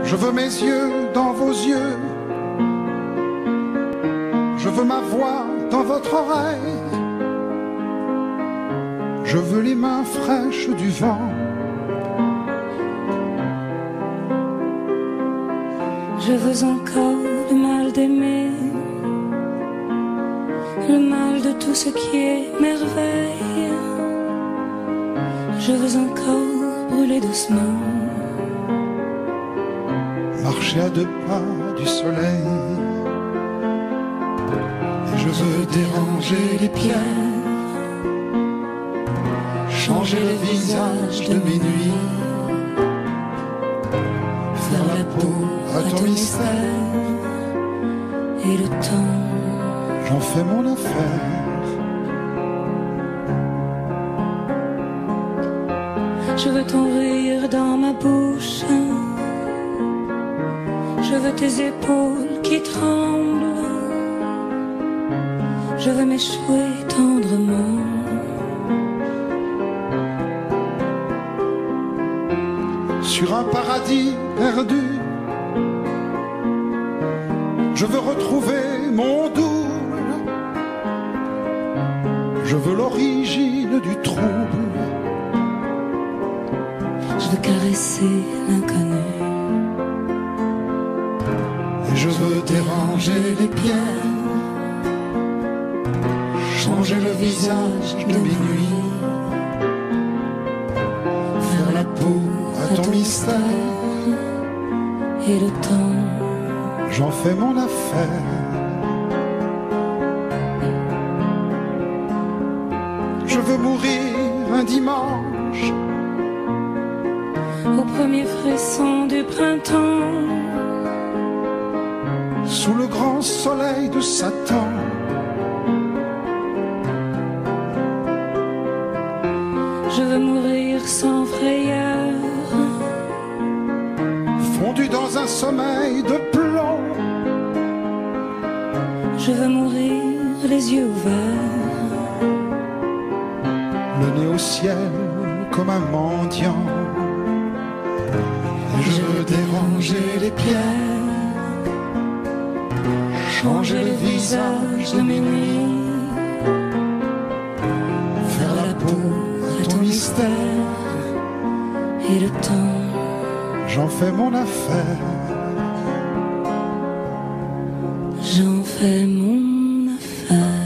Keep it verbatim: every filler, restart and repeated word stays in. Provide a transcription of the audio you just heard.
Je veux mes yeux dans vos yeux, je veux ma voix dans votre oreille, je veux les mains fraîches du vent. Je veux encore le mal d'aimer, le mal de tout ce qui est merveille. Je veux encore brûler doucement, marcher à deux pas du soleil. Et je veux déranger les pierres, changer le visage de mes nuits, faire la peau à ton mystère. Et le temps, j'en fais mon affaire. je veux ton rire dans ma bouche, je veux tes épaules qui tremblent, je veux m'échouer tendrement. Sur un paradis perdu, je veux retrouver mon double, je veux l'origine du trouble. Je veux caresser l'inconnu, et je veux déranger les pierres, changer le visage de mes nuits, faire la peau à ton mystère. et le temps, j'en fais mon affaire. Je veux mourir un dimanche, au premier frisson du printemps, sous le grand soleil de Satan. je veux mourir sans frayeur, fondu dans un sommeil de plomb. je veux mourir les yeux ouverts, Le nez au ciel comme un mendiant. Et je veux déranger les pierres, changer le visage de mes nuits, faire la peau à ton mystère. et le temps, J'en fais mon affaire. j'en fais mon affaire.